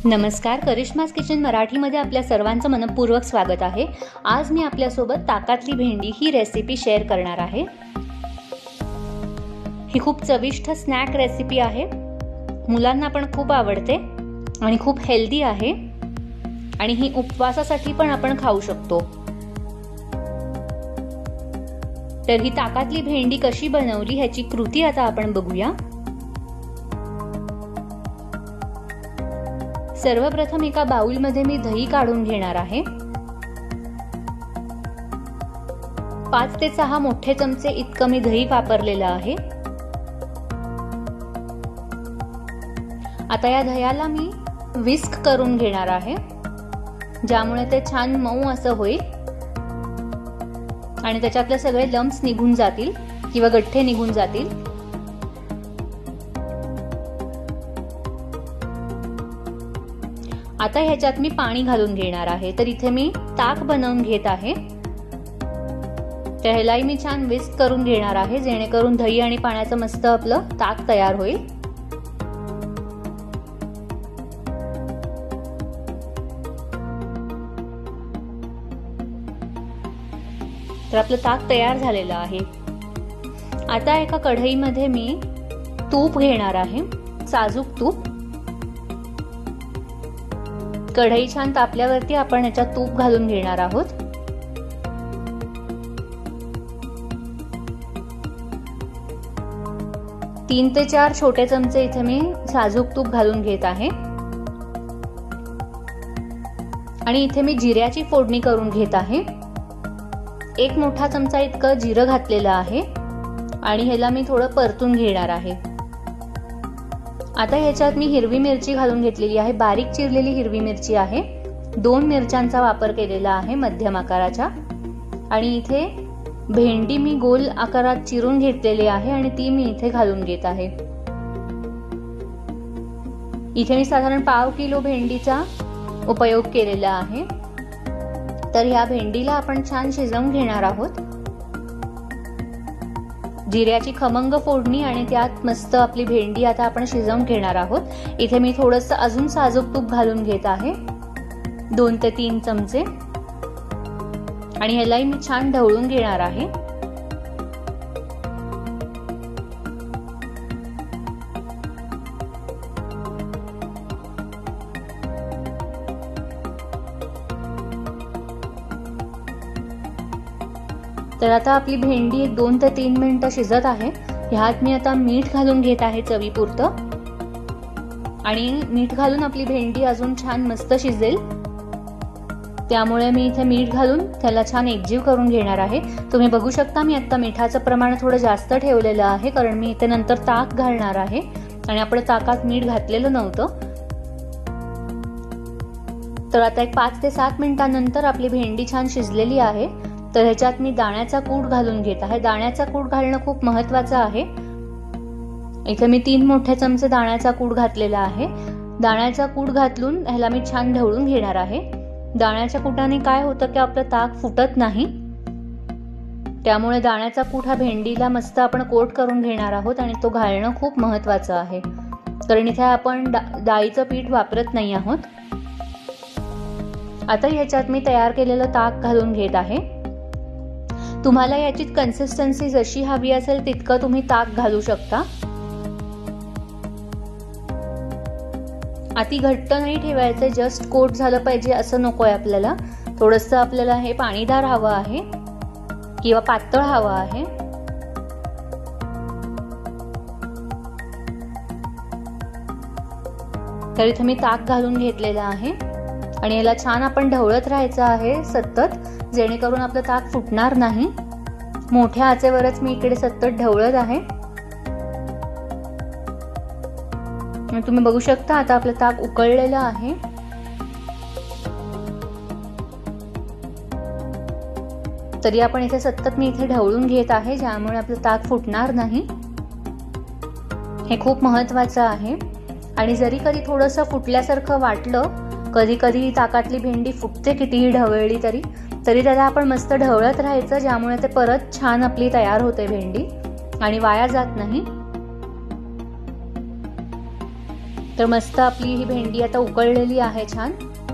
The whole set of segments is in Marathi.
नमस्कार, करिश्मास किचन मराठीमध्ये आपल्या सर्वांचं मनपूर्वक स्वागत आहे। आज मी आपल्यासोबत ताकातली भेंडी ही रेसिपी शेअर करणार आहे। ही खूप चविष्ट स्नॅक रेसिपी आहे। मुलांना पण खूप आवडते आणि खूप हेल्दी आहे आणि ही उपवासासाठी पण आपण खाऊ शकतो। तर ही ताकातली भेंडी कशी बनवली ह्याची कृती आता आपण बघूया। सर्वप्रथम एका बाउल मध्ये मी दही काढून घेणार आहे। 5 ते 6 मोठे चमचे इतकं मी दही वापरलेलं आहे। आता या दह्याला मी विस्क करून घेणार आहे, ज्यामुळे ते छान मऊ असं होईल आणि त्याच्यातले सगळे लम्प्स निघून जातील किंवा गठ्ठे निघून जातील। आता ह्याच्यात मी पाणी घालून घेणार आहे। तर इथे मी ताक बनवून घेत आहे। त्यालाही मी छान विस्क करून घेणार आहे, जेणेकरून दही आणि पाण्याचं मस्त आपलं ताक तयार होईल। तर आपलं ताक तयार झालेलं आहे। आता एका कढईमध्ये मी तूप घेणार आहे, साजूक तूप। कढई छान तापल्यावरती आपण याच्यात तूप घालून घेणार आहोत। तीन ते 4 छोटे चमचे इथे मी साजूक तूप घालून घेत आहे आणि इथे मी जिऱ्याची फोडणी करून घेत आहे। 1 मोठा चमचा इतकं जिरं घातलेलं आहे आणि ह्याला मी थोडं परतून घेणार आहे। आता ह्याच्यात मी हिरवी मिरची घालून घेतलेली आहे, बारीक चिरलेली हिरवी मिरची आहे। 2 मिरच्यांचा वापर केलेला आहे मध्यम आकाराच्या। आणि इथे भेंडी मी गोल आकारात चिरून घेतलेली आहे आणि ती मी इथे घालून घेत आहे। इथे मी साधारण 1/2 किलो भेंडीचा उपयोग केलेला आहे। तर ह्या भेंडीला आपण छान शिजवून घेणार आहोत। जिऱ्याची खमंग फोडणी आणि त्यात मस्त आपली भेंडी आता आपण शिजवून घेणार आहोत। इथे मी थोडंसं अजून साजूक तूप घालून घेत आहे, 2 ते 3 चमचे, आणि ह्यालाही मी छान ढवळून घेणार आहे। तर आता आपली भेंडी 2 ते 3 मिनिटं शिजत आहे। ह्यात मी आता मीठ घालून घेत आहे चवीपुरतं, आणि मीठ घालून आपली भेंडी अजून छान मस्त शिजेल, त्यामुळे मी इथे मीठ घालून त्याला छान एकजीव करून घेणार आहे। तुम्ही बघू शकता मी आता मिठाचं प्रमाण थोडं जास्त ठेवलेलं आहे, कारण मी इथे नंतर ताक घालणार आहे आणि आपण ताकात मीठ घातलेलं नव्हतं। तर आता एक 5 ते 7 मिनिटांनंतर आपली भेंडी छान शिजलेली आहे। तर ह्याच्यात मी दाण्याचा कूट घालून घेत आहे। दाण्याचा कूट घालणं खूप महत्वाचं आहे। इथे मी 3 मोठे चमचे दाण्याचा कूट घातलेला आहे। दाण्याचा कूट घातून ह्याला मी छान ढवळून घेणार आहे। दाण्याच्या कुटाने काय होतं की आपलं ताक फुटत नाही, त्यामुळे दाण्याचा कूट हा भेंडीला मस्त आपण कोट करून घेणार आहोत आणि तो घालणं खूप महत्वाचं आहे, कारण इथे आपण डाळीचं पीठ वापरत नाही आहोत। आता ह्याच्यात मी तयार केलेलं ताक घालून घेत आहे। तुम्हाला याची कन्सिस्टन्सी जशी हवी असेल तितकं तुम्ही ताक घालू शकता। अति घट्ट नाही ठेवायचे, जस्ट कोट झालं पाहिजे असं नकोय आपल्याला। थोडंसं आपल्याला हे पाणीदार हवं आहे किंवा पातळ हवं आहे। तर इथे मी ताक घालून घेतलेलं आहे आणि याला छान आपण ढवळत राहायचं आहे सतत, जेणेकरून आपलं ताक फुटणार नाही। मोठ्या आचेवरच मी इकडे सतत ढवळत आहे। तुम्ही बघू शकता आता आपलं ताक उकळलेलं आहे। तरी आपण इथे सतत मी इथे ढवळून घेत आहे, ज्यामुळे आपलं ताक फुटणार नाही। हे खूप महत्वाचं आहे। आणि जरी कधी थोडंसं फुटल्यासारखं वाटलं, कधी कधी ताकातली भेंडी फुटते कितीही ढवळली तरी त्याला आपण मस्त ढवळत राहायचं, ज्यामुळे ते परत छान आपली तयार होते भेंडी आणि वाया जात नाही। तर मस्त आपली ही भेंडी आता उकळलेली आहे छान।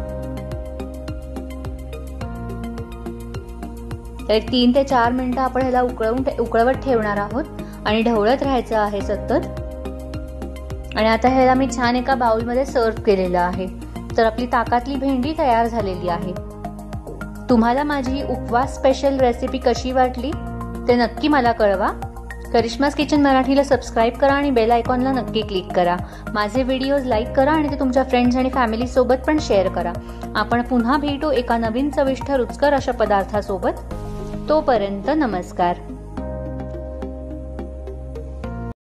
तर 3 ते 4 मिनिटं आपण ह्याला उकळवत ठेवणार आहोत आणि ढवळत राहायचं आहे सतत। आणि आता ह्याला मी छान एका बाउलमध्ये सर्व्ह केलेलं आहे। तर आपली ताकातली भेंडी तयार झालेली आहे। तुम्हाला माझी उपवास स्पेशल रेसिपी कशी वाटली ते नक्की मला कळवा। करिश्मास किचन मराठीला सबस्क्राईब करा आणि बेल आयकॉनला नक्की क्लिक करा। माझे व्हिडिओज लाईक करा आणि ते तुमच्या फ्रेंड्स आणि फॅमिली सोबत पण शेअर करा। आपण पुन्हा भेटू एका नवीन चविष्ट रुचकर अशा पदार्थासोबत। तोपर्यंत नमस्कार।